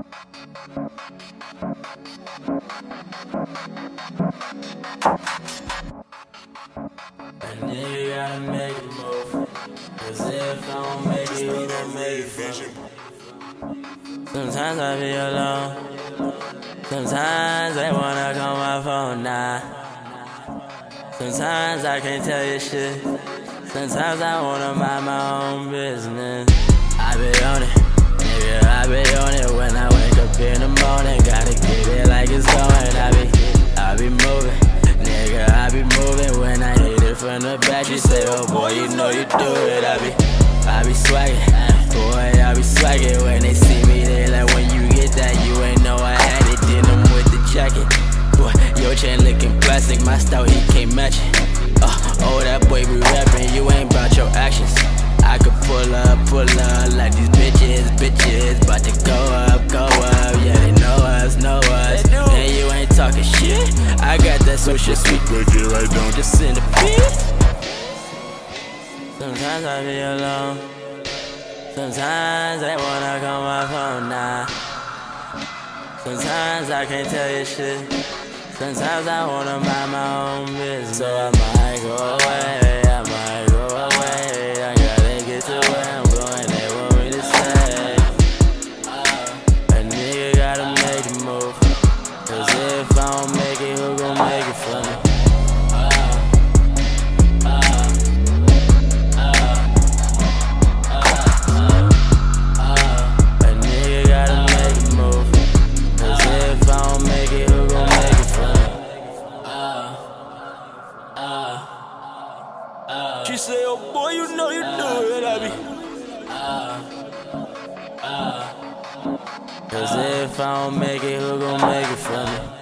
nigga gotta make a move, 'cause if I don't make it, who gon' make it for me? Sometimes I be alone, sometimes they wanna call my phone now. Sometimes I can't tell you shit, sometimes I wanna mind my own business. I be on it, nigga, I be on it when I wake up in the morning. Gotta get it like it's going, I be moving, nigga, I be moving. When I hit it from the back, you say, oh boy, you know you do it. I be swagging, boy, I be swagging. When they see me, they like, when you get that, you ain't know I had it. Denim with the jacket, boy, your chain looking plastic, my style he can't match it. Oh, that boy be rapping, you ain't bout your actions. I could pull up like these bitches, bout to go up, yeah, they know us, and you ain't talking shit. I got that social sweet, break it right down, just in the beat. Sometimes I be alone, sometimes they wanna call my phone now. Sometimes I can't tell you shit, sometimes I wanna mind my own business. So I might go away, I might go away. I gotta get to where I'm going, they want me to stay. A nigga gotta make a move, 'cause if I don't make it, who gon' make it for me? A nigga gotta make a move, 'cause if I don't make it, who gon' make it for me? She say, oh boy, you know you do it, I be. 'Cause if I don't make it, who gon' make it for me?